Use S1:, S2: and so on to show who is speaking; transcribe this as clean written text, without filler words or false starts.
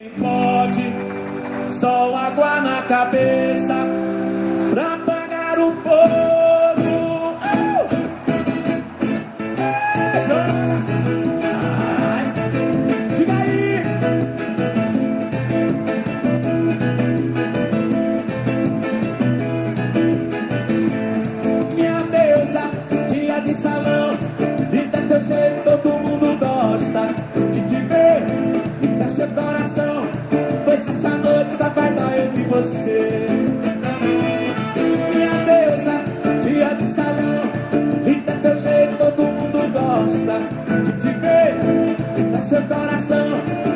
S1: Pode, só água na cabeça pra apagar o fogo. Ai, diga aí. Minha deusa, dia de salão, e desse jeito todo mundo gosta de te ver e dar seu coração. Pois essa noite só vai dar eu e você. Minha deusa, dia de salão, e do teu jeito todo mundo gosta de te ver e dar seu coração.